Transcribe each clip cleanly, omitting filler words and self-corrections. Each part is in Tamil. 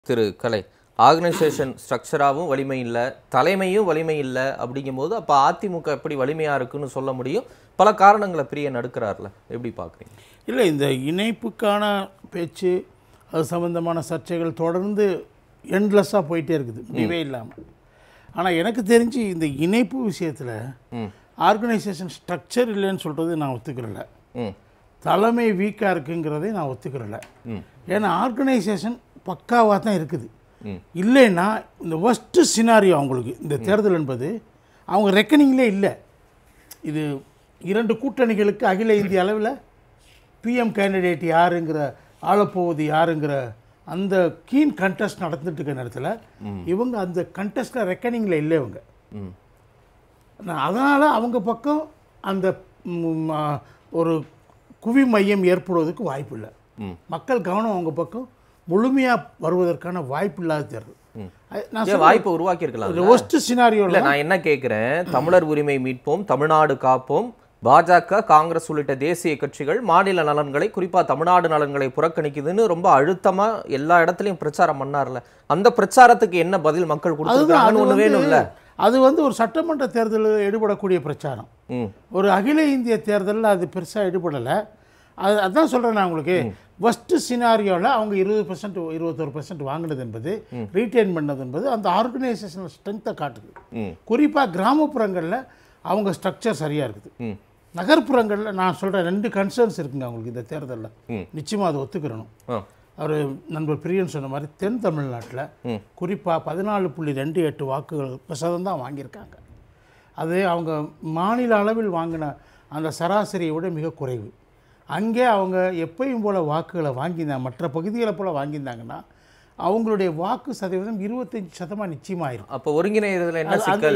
திரு கலை ஆர்கனைசேஷன் ஸ்ட்ரக்சராகவும் வலிமை இல்லை, தலைமையும் வலிமை இல்லை. அப்படிங்கும்போது அப்போ அதிமுக எப்படி வலிமையாக இருக்குன்னு சொல்ல முடியும்? பல காரணங்களை பிரியன் அடுக்கிறார்ல, எப்படி பார்க்குறீங்க? இல்லை, இந்த இணைப்புக்கான பேச்சு அது சம்மந்தமான சர்ச்சைகள் தொடர்ந்து எண்ட்லெஸ்ஸாக போயிட்டே இருக்குது, முடிவே இல்லாமல். ஆனால் எனக்கு தெரிஞ்சு இந்த இணைப்பு விஷயத்தில் ஆர்கனைசேஷன் ஸ்ட்ரக்சர் இல்லைன்னு சொல்கிறது நான் ஒத்துக்கிறல, தலைமை வீக்காக இருக்குங்கிறதை நான் ஒத்துக்கிறல. ஏன்னா ஆர்கனைசேஷன் பக்காவாக தான் இருக்குது. இல்லைன்னா இந்த ஒஸ்ட்டு சினாரியோ அவங்களுக்கு இந்த தேர்தல் என்பது அவங்க ரெக்கனிங்லே இல்லை. இது இரண்டு கூட்டணிகளுக்கு அகில இந்திய அளவில் பிஎம் கேண்டிடேட் யாருங்கிற, ஆளப்போவது யாருங்கிற அந்த கீன் கண்டெஸ்ட் நடந்துட்டு இருக்க நேரத்தில் இவங்க அந்த கண்டெஸ்ட்டில் ரெக்கனிங்கில் இல்லை. இவங்க அதனால் அவங்க பக்கம் அந்த ஒரு குவி மையம் ஏற்படுவதற்கு வாய்ப்பு இல்லை. மக்கள் கவனம் அவங்க பக்கம் முழுமையாக வருவதற்கான வாய்ப்பு இல்லாத தேர்தல். வாய்ப்பை உருவாக்கி இருக்கலாம். ஒஸ்ட் சினாரியோவில் நான் என்ன கேட்குறேன், தமிழர் உரிமை மீட்போம், தமிழ்நாடு காப்போம், பாஜக, காங்கிரஸ் உள்ளிட்ட தேசிய கட்சிகள் மாநில நலன்களை, குறிப்பாக தமிழ்நாடு நலன்களை புறக்கணிக்குதுன்னு ரொம்ப அழுத்தமாக எல்லா இடத்துலையும் பிரச்சாரம் பண்ணார்ல, அந்த பிரச்சாரத்துக்கு என்ன பதில் மக்கள் கொடுத்துருக்காங்கன்னு ஒன்று வேணும்ல? அது ஒரு சட்டமன்ற தேர்தலில் ஈடுபடக்கூடிய பிரச்சாரம். ஒரு அகில இந்திய தேர்தலில் அது பெருசாக ஈடுபடலை. அதான் சொல்கிறேன் நான் உங்களுக்கு. ஃபஸ்ட்டு சினாரியோவில் அவங்க 20% 21% வாங்கினது என்பது, ரீட்டைன் பண்ணது என்பது அந்த ஆர்கனைசேஷனல் ஸ்ட்ரென்த்தை காட்டுது. குறிப்பாக கிராமப்புறங்களில் அவங்க ஸ்ட்ரக்சர் சரியாக இருக்குது. நகர்ப்புறங்களில் நான் சொல்கிறேன் 2 கன்சர்ன்ஸ் இருக்குங்க அவங்களுக்கு இந்த தேர்தலில். நிச்சயமாக அதை ஒத்துக்கிறணும். அவர் நண்பர் பிரியன் சொன்ன மாதிரி தென் தமிழ்நாட்டில் குறிப்பாக 14.28 வாக்குகள் தான் வாங்கியிருக்காங்க. அது அவங்க மாநில அளவில் வாங்கின அந்த சராசரியை விட மிக குறைவு. அங்கே அவங்க எப்பயும் போல் வாக்குகளை வாங்கியிருந்தாங்க, மற்ற பகுதிகளை போல் வாங்கியிருந்தாங்கன்னா அவங்களுடைய வாக்கு சதவீதம் 25% நிச்சயமாக இருக்கும். அப்போ ஒருங்கிணைறதுல என்ன சிக்கல்?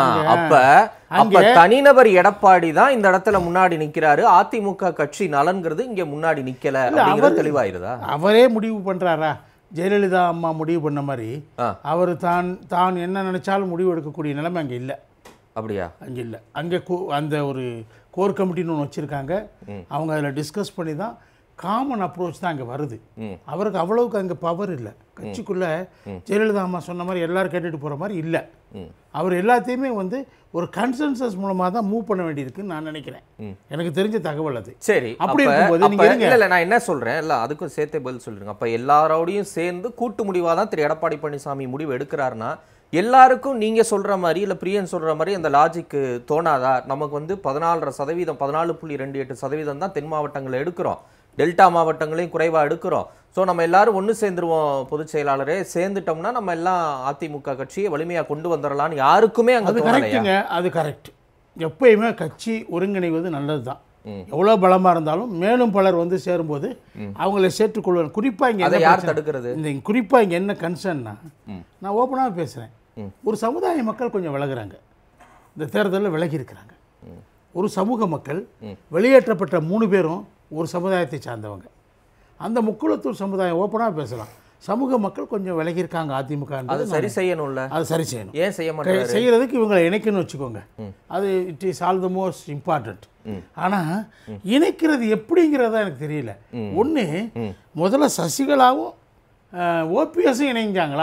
அப்ப தனிநபர் எடப்பாடி தான் இந்த இடத்துல முன்னாடி நிற்கிறாரு, அதிமுக கட்சி நலன்கிறது இங்கே முன்னாடி நிற்கல, தெளிவாயிருதா? அவரே முடிவு பண்ணுறாரா? ஜெயலலிதா அம்மா முடிவு பண்ண மாதிரி அவர் தான் என்ன நினைச்சாலும் முடிவு எடுக்கக்கூடிய நிலைமை அங்கே இல்லை. அப்படியா? அங்கே இல்லை. அங்கே அந்த ஒரு கோர் கமிட்டின்னு ஒன்று வச்சுருக்காங்க. அவங்க அதில் டிஸ்கஸ் பண்ணி தான் காமன் அப்ரோச் தான் அங்கே வருது. அவருக்கு அவ்வளவுக்கு அங்கே பவர் இல்லை. கட்சிக்குள்ளே ஜெயலலிதா அம்மா சொன்ன மாதிரி எல்லாரும் கேட்டுட்டு போகிற மாதிரி இல்லை. அவர் எல்லாத்தையுமே ஒரு கன்சென்சஸ் மூலமாக தான் மூவ் பண்ண வேண்டியிருக்குன்னு நான் நினைக்கிறேன். எனக்கு தெரிஞ்ச தகவல் அது. சரி, அப்படி இருக்கும்போது நீங்கள் இல்லை, நான் என்ன சொல்கிறேன் இல்லை, அதுக்கும் சேர்த்தே பதில் சொல்லிடுங்க. அப்போ எல்லாரோடையும் சேர்ந்து கூட்டு முடிவாக தான் திரு எடப்பாடி பழனிசாமி முடிவு எடுக்கிறாருன்னா எல்லாருக்கும் நீங்கள் சொல்கிற மாதிரி இல்லை பிரியன் சொல்கிற மாதிரி அந்த லாஜிக்கு தோணாதா? நமக்கு 14.5%, 14.28% தான் தென் மாவட்டங்களில் எடுக்கிறோம், டெல்டா மாவட்டங்களையும் குறைவாக எடுக்கிறோம். ஸோ நம்ம எல்லாரும் ஒன்று சேர்ந்துருவோம், பொதுச் செயலாளரே சேர்ந்துட்டோம்னா நம்ம எல்லாம் அதிமுக கட்சியை வலிமையாக கொண்டு வந்துடலான்னு யாருக்குமே அங்கே கரெக்டுங்க. அது கரெக்ட். எப்பயுமே கட்சி ஒருங்கிணைவது நல்லது தான். எவ்வளோ பலமாக இருந்தாலும் மேலும் பலர் சேரும்போது அவங்கள சேர்த்துக்கொள்வாங்க. குறிப்பாக இங்கே யார் தடுக்கிறது? குறிப்பாக இங்கே என்ன கன்சர்ன்னா, நான் ஓப்பனாக பேசுகிறேன், ஒரு சமுதாய மக்கள் கொஞ்சம் விலகுறாங்க, இந்த தேர்தலில் விலகி இருக்கிறாங்க. ஒரு சமூக மக்கள் வெளியேற்றப்பட்ட 3 பேரும் ஒரு சமுதாயத்தை சார்ந்தவங்க. அந்த முக்குளத்தூர் சமுதாயம் ஓப்பனாக பேசலாம், சமூக மக்கள் கொஞ்சம் விலகியிருக்காங்க அதிமுக. அது சரி செய்யணும்ல, அது சரி செய்யணும். ஏன் செய்ய மாட்டாங்க? செய்கிறதுக்கு இவங்களை இணைக்கணும்னு வச்சுக்கோங்க, அது it is all the most important. ஆனால் இணைக்கிறது எப்படிங்கிறதா எனக்கு தெரியல. ஒன்று, முதல்ல சசிகலாவும் ஓபிஎஸும் இணைஞ்சாங்களா?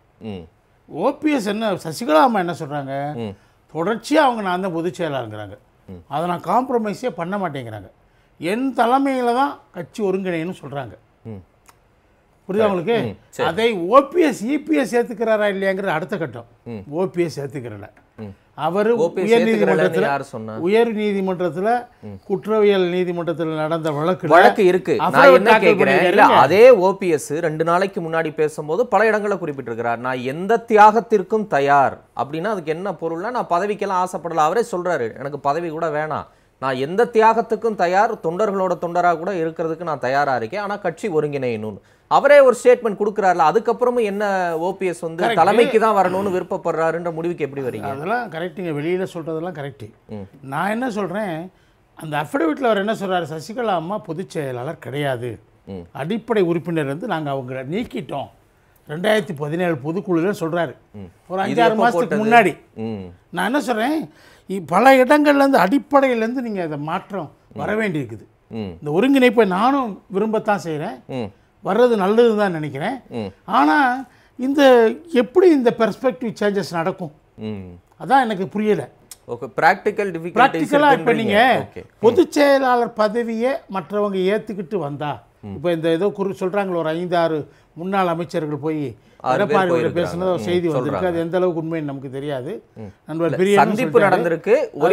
ஓபிஎஸ் என்ன, சசிகலா அம்மா என்ன சொல்கிறாங்க, தொடர்ச்சியாக அவங்க நான் தான் பொதுச் செயலாளருங்கிறாங்க, அதை நான் காம்ப்ரமைஸே பண்ண மாட்டேங்கிறாங்க, என் தலைமையில் தான் கட்சி ஒருங்கிணைன்னு சொல்கிறாங்க. புரியுதா உங்களுக்கு? அதை ஓபிஎஸ் இபிஎஸ் ஏற்றுக்கிறாரா இல்லையாங்கிற அடுத்த கட்டம். ஓபிஎஸ் ஏற்றுக்கிறல. அவர் உயர் நீதிமன்றத்தில் குற்றவியல் நீதிமன்றத்தில் நடந்த வழக்கு இருக்கு. நான் என்ன கேட்கிறேன், அதே ஓபிஎஸ் 2 நாளைக்கு முன்னாடி பேசும்போது பல இடங்களை குறிப்பிட்டிருக்கிறார், நான் எந்த தியாகத்திற்கும் தயார் அப்படின்னா அதுக்கு என்ன பொருள்னா, நான் பதவிக்கெல்லாம் ஆசைப்படல. அவரே சொல்றாரு, எனக்கு பதவி கூட வேணாம், நான் எந்த தியாகத்துக்கும் தயார், தொண்டர்களோட தொண்டராக கூட இருக்கிறதுக்கு நான் தயாரா இருக்கேன், ஆனா கட்சி ஒருங்கிணையணும் அவரே ஒரு ஸ்டேட்மெண்ட் கொடுக்குறாருல. அதுக்கப்புறமும் என்ன ஓபிஎஸ் தலைமைக்கு தான் வரணும்னு விருப்பப்படுறாருன்ற முடிவுக்கு எப்படி வரீங்க? அதெல்லாம் கரெக்டுங்க, வெளியில் சொல்கிறதெல்லாம் கரெக்டு. நான் என்ன சொல்கிறேன், அந்த அஃபிடவிட்டில் அவர் என்ன சொல்கிறாரு, சசிகலா அம்மா பொதுச் செயலாளர் கிடையாது, அடிப்படை உறுப்பினர் நாங்கள் அவங்க நீக்கிட்டோம் 2017 பொதுக்குழுன்னு சொல்கிறாரு. ஒரு 5-6 மாதத்துக்கு முன்னாடி. நான் என்ன சொல்கிறேன், பல இடங்கள்லேருந்து அடிப்படையிலேருந்து நீங்கள் அதை மாற்றம் வர வேண்டியிருக்குது. இந்த ஒருங்கிணைப்பை நானும் விரும்பத்தான் செய்கிறேன். வர்றது நல்லது தான் நினைக்கிறேன். ஆனால் இந்த எப்படி இந்த பெர்ஸ்பெக்டிவ் சேஞ்சஸ் நடக்கும் அதான் எனக்கு புரியலை. ப்ராக்டிக்கலாக இப்போ நீங்கள் பொதுச் செயலாளர் பதவியை மற்றவங்க ஏற்றுக்கிட்டு வந்தா, இப்போ இந்த ஏதோ சொல்கிறாங்களே ஒரு 5-6 முன்னாள் அமைச்சர்கள் போய் எடப்பாடி பேசுனது ஒரு செய்தி வந்திருக்கு. அது எந்த அளவுக்கு உண்மைன்னு நமக்கு தெரியாது. நண்பர் சந்திப்பு நடந்திருக்கு,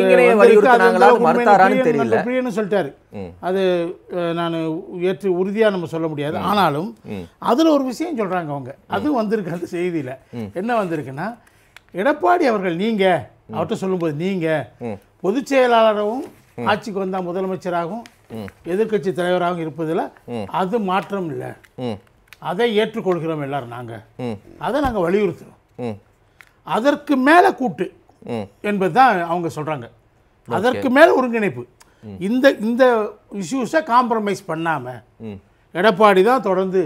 பிரியன்னு சொல்லிட்டாரு. அது நான் ஏற்று உறுதியாக நம்ம சொல்ல முடியாது. ஆனாலும் அதில் ஒரு விஷயம் சொல்கிறாங்க அவங்க, அதுவும் வந்திருக்கு அந்த செய்தியில். என்ன வந்திருக்குன்னா, எடப்பாடி அவர்கள் நீங்கள் அவர்கிட்ட சொல்லும்போது நீங்கள் பொதுச் செயலாளராகவும் ஆட்சிக்கு வந்தால் முதலமைச்சராகவும் எதிர்கட்சி தலைவராகவும் இருப்பதில் அது மாற்றம் இல்லை, அதை ஏற்றுக்கொள்கிறோம் எல்லாரும், நாங்கள் அதை நாங்கள் வலியுறுத்துகிறோம், அதற்கு மேலே கூட்டு என்பது தான் அவங்க சொல்கிறாங்க. அதற்கு மேலே ஒருங்கிணைப்பு, இந்த இந்த இஷ்யூஸை காம்ப்ரமைஸ் பண்ணாமல் எடப்பாடி தான் தொடர்ந்து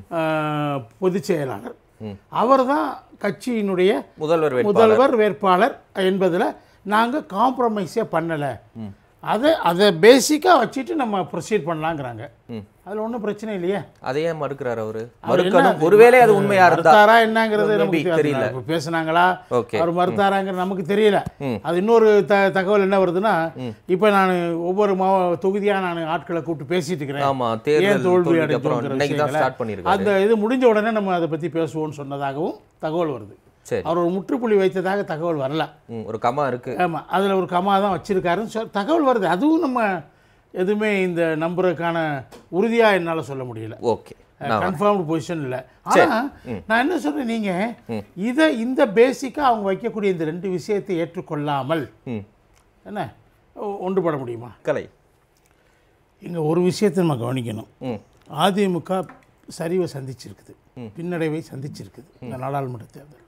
பொதுச் செயலாளர், அவர் தான் கட்சியினுடைய முதல்வர் வேட்பாளர் என்பதில் நாங்கள் காம்ப்ரமைஸே பண்ணலை, அதை பேசிக்காக வச்சுட்டு நம்ம ப்ரொசீட் பண்ணலாங்கிறாங்க. அதில் ஒன்றும் பிரச்சனை இல்லையே. அதையே மறுக்கிறார் அவரு. ஒருவேளை அது உண்மையா இருந்தாரா என்னங்கிறது நமக்கு தெரியல. இப்போ பேசுனாங்களா அவர் மறுத்தாராங்கிறது நமக்கு தெரியல. அது இன்னொரு தகவல் என்ன வருதுன்னா, இப்போ நான் ஒவ்வொரு தொகுதியாக நான் ஆட்களை கூப்பிட்டு பேசிட்டு இருக்கிறேன், ஏன் தோல்வி அடைஞ்சோங்கிற அந்த இது முடிஞ்ச உடனே நம்ம அதை பற்றி பேசுவோம்னு சொன்னதாகவும் தகவல் வருது. அவர் ஒரு முற்றுப்புள்ளி வைத்ததாக தகவல் வரல, ஒரு கமா இருக்கு. ஆமாம், அதில் ஒரு கமா தான் வச்சிருக்காருன்னு தகவல் வருது. அதுவும் நம்ம எதுவுமே இந்த நம்புறதுக்கான உறுதியாக என்னால் சொல்ல முடியல. ஓகே, கன்ஃபார்ம்டு பொசிஷன் இல்லை. ஆனால் நான் என்ன சொல்கிறேன், நீங்கள் இந்த பேசிக்காக அவங்க வைக்கக்கூடிய இந்த 2 விஷயத்தை ஏற்றுக்கொள்ளாமல் என்ன ஒன்றுபட முடியுமா? கலை இங்கே ஒரு விஷயத்தை நம்ம கவனிக்கணும். அதிமுக சரிவை சந்திச்சிருக்குது, பின்னடைவை சந்திச்சிருக்குது இந்த நாடாளுமன்ற தேர்தல்.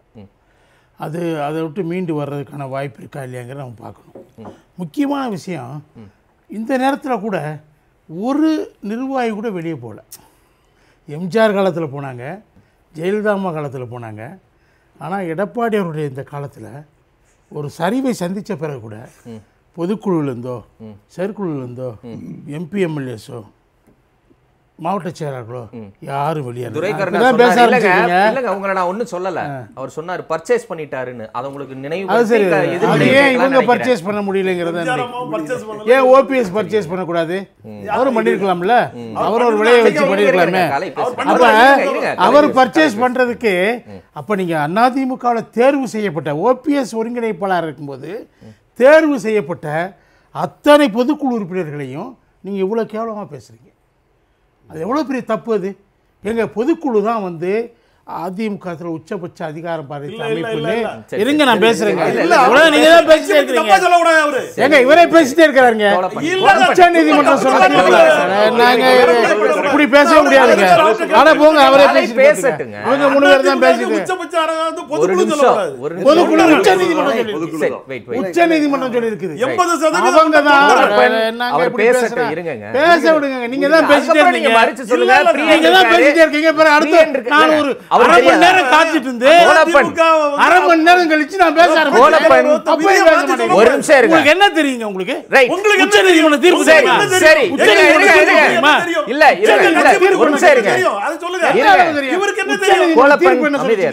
அதை விட்டு மீண்டு வர்றதுக்கான வாய்ப்பு இருக்கா இல்லையாங்கிறத நம்ம பார்க்கணும். முக்கியமான விஷயம், இந்த நேரத்தில் கூட ஒரு நிர்வாகி கூட வெளியே போகல. எம்ஜிஆர் காலத்தில் போனாங்க, ஜெயலலிதா அம்மா காலத்தில் போனாங்க. ஆனால் எடப்பாடி அவருடைய இந்த காலத்தில் ஒரு சரிவை சந்தித்த பிறகு கூட பொதுக்குழுவிலேருந்தோ செயற்குழுவிலேருந்தோ எம்பி எம்எல்ஏஸோ மாவட்ட செயலாளர்களோ யாரும் வெளியே உங்களை நான் ஒன்றும் சொல்லலை. அவர் சொன்னார் பர்ச்சேஸ் பண்ணிட்டாருன்னு, அது உங்களுக்கு நினைவு? ஏன் இவங்க பர்ச்சேஸ் பண்ண முடியலைங்கிறது? ஏன் ஓபிஎஸ் பர்ச்சேஸ் பண்ணக்கூடாது? அவரும் பண்ணிருக்கலாம்ல, அவர் ஒரு விலையை வச்சு பண்ணிருக்கலாமே. அப்ப அவர் பர்ச்சேஸ் பண்றதுக்கு அப்ப நீங்க அதிமுகவில் தேர்வு செய்யப்பட்ட ஓபிஎஸ் ஒருங்கிணைப்பாளர் இருக்கும்போது தேர்வு செய்யப்பட்ட அத்தனை பொதுக்குழு உறுப்பினர்களையும் நீங்க இவ்வளவு கேவலமா பேசுறீங்க. அது எவ்வளோ பெரிய தப்பு அது. எங்கள் பொதுக்குழு தான் அதிமுக உச்சபட்ச அதிகாரம் இருங்க, நான் பேசுறேங்க. நீங்க தான் பேசிட்டே இருக்கீங்க. ஏங்க இவரே பேசிட்டே இருக்காருங்க. உச்ச நீதிமன்றம் இப்படி பேசவே முடியாதுங்க. ஆனா போங்க, அவரே பேசட்டுங்க. அவங்க 3 பேர் தான் பேசிட்டு பொதுக்குழு உச்ச நீதிமன்றம் சொல்லி இருக்குது. அவங்க தான் பேச விடுங்க. நீங்க தான் பேசிட்டே இருக்கீங்க. நீங்க தான் பேசிட்டே இருக்கீங்க. அடுத்து நான் ஒரு அரை மணி நேரம் காத்துட்டு இருந்து அரை மணி நேரம் கழிச்சு நான் பேச ஆரம்பிச்சேன். ஒரு நிமிஷம் இருங்க. உங்களுக்கு என்ன தெரியுங்க? உங்களுக்கு உச்ச நீதிமன்றம் தீர்ப்பு சரி இல்ல ஒரு நிமிஷம் இருங்க. அது சொல்லுங்க. இவருக்கு என்ன தெரியும்? கோலப்பன்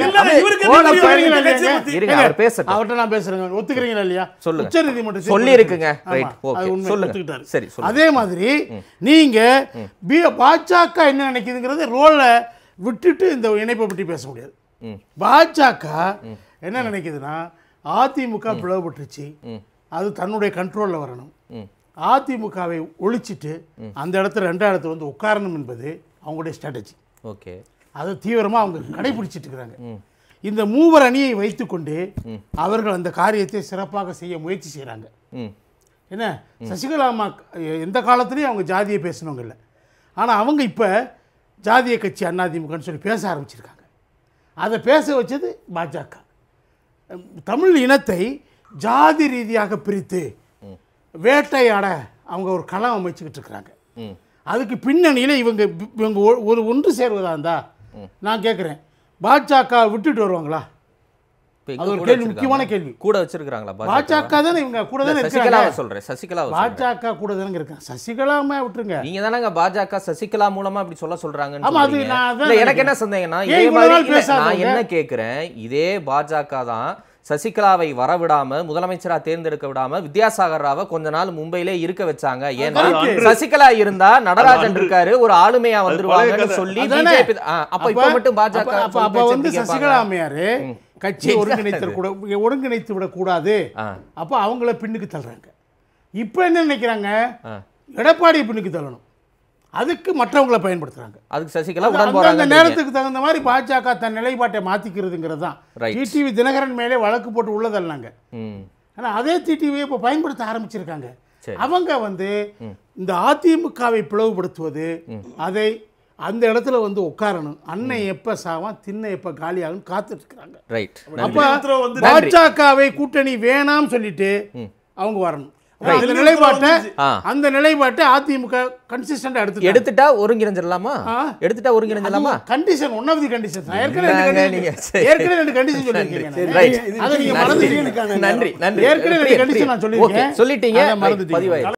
அவர் பேசட்டும். அவர்ட்ட நான் பேசுறேன். ஒத்துக்கிறீங்களா இல்லையா? சொல்லுங்க. உச்ச நீதிமன்றம் சொல்லி இருக்குங்க. ரைட், ஓகே, சொல்லுங்க. சரி, அதே மாதிரி நீங்க பாஜக என்ன நினைக்குதுங்கிறது ரோல்ல விட்டுட்டு இந்த இணைப்பை பற்றி பேச முடியாது. பாஜக என்ன நினைக்குதுன்னா, அதிமுக பிளவுபட்டுருச்சு, அது தன்னுடைய கண்ட்ரோலில் வரணும், அதிமுகவை ஒழிச்சிட்டு அந்த இடத்துல 2ஆம் இடத்துல வந்து உட்காரணும் என்பது அவங்களுடைய ஸ்ட்ராட்டஜி. ஓகே, அதை தீவிரமாக அவங்க கடைபிடிச்சிட்டு இருக்கிறாங்க. இந்த 3 அணியை வைத்துக்கொண்டு அவர்கள் அந்த காரியத்தை சிறப்பாக செய்ய முயற்சி செய்கிறாங்க. என்ன, சசிகலா அம்மா எந்த காலத்துலேயும் அவங்க ஜாதியை பேசினவங்க இல்லை. ஆனால் அவங்க இப்போ ஜாதிய கட்சி அதிமுகன்னு சொல்லி பேச ஆரம்பிச்சிருக்காங்க. அதை பேச வச்சது பாஜக. தமிழ் இனத்தை ஜாதி ரீதியாக பிரித்து வேட்டையாட அவங்க ஒரு களம் அமைச்சுக்கிட்டு இருக்கிறாங்க. அதுக்கு பின்னணியில் இவங்க ஒன்று சேர்வதா இருந்தா நான் கேட்குறேன், பாஜக விட்டுட்டு வருவாங்களா? அது ஒரு கேள்வி, முக்கியமான கேள்வி. கூட வச்சிருக்காங்களா பாஜக தானே இவங்க கூட தானே சசிகலாவை இருக்காங்க. சொல்றேன், சசிகலாவை பாஜக கூட தானே இருக்காங்க. சசிகலாமா விட்டுருங்க. நீங்க தானங்க பாஜக சசிகலா மூலமா இப்படி சொல்றாங்கன்னு ஆமா, அது சொல்றீங்க. நான் இல்ல, அதான் எனக்கு என்ன சந்தேகம்னா, ஏன் இதே இவ்வளவு மாதிரி நாள் இல்ல, பேசாதவங்க? நான் என்ன கேக்குறேன், இதே பாஜக தான் சசிகலாவை வரவிடாம முதலமைச்சரா தேர்ந்தெடுக்க விடாம வித்யாசாகர் ராவை கொஞ்ச நாள் மும்பையிலே இருக்க வச்சாங்க. ஏன்னா சசிகலா இருந்தா நடராஜன் இருக்காரு, ஒரு ஆளுமையா வந்துருவாங்கன்னு சொல்லி பிஜேபி. அப்ப இப்ப மட்டும் பாஜக அப்ப வந்து சசிகலா அம்மையாரு கட்சி ஒருங்கிணைத்து விடக்கூடாது, அப்ப அவங்கள பின்னுக்கு தள்ளுறாங்க. இப்ப என்ன நினைக்கிறாங்க, எடப்பாடி பின்னுக்கு தள்ளணும், அதுக்கு மற்றவங்களை பயன்படுத்துறாங்க. அதுக்கு சசிகலா உடன் போறாங்க. அந்த நேரத்துக்கு தகுந்த மாதிரி பாஜக தன் நிலைப்பாட்டை மாத்திக்கிறதுங்கிறது தான். டிடிவி தினகரன் மேலே வழக்கு போட்டு உள்ளதல்லாங்க. ஆனா அதே டிடிவியை இப்போ பயன்படுத்த ஆரம்பிச்சிருக்காங்க. அவங்க வந்து இந்த அதிமுகவை பிளவுபடுத்துவது, அதை அந்த இடத்துல வந்து உட்காரணும், அன்னை எப்ப சாவான் திண்ணை எப்ப காலியாகும் காத்துட்டு இருக்காங்க. அப்ப பாஜகவை கூட்டணி வேணாம் சொல்லிட்டு அவங்க வரணும். அந்த நிலைப்பாட்டை அதிமுக கன்சிஸ்டன்ட்டா எடுத்துட்டா ஒருங்கிணைஞ்சிடலாமா? எடுத்துட்டா ஒருங்கிணைஞ்சிடலாமா? Condition, one of the condition. ஏற்கனவே ரெண்டு கண்டிஷன் சொல்லிருக்கீங்க. அதை நீங்க மறந்துட்டீங்க. நன்றி நன்றி. ஏற்கனவே ரெண்டு கண்டிஷன் நான் சொல்லிருக்கேன், சொல்லிட்டீங்க, மறந்துட்டீங்க.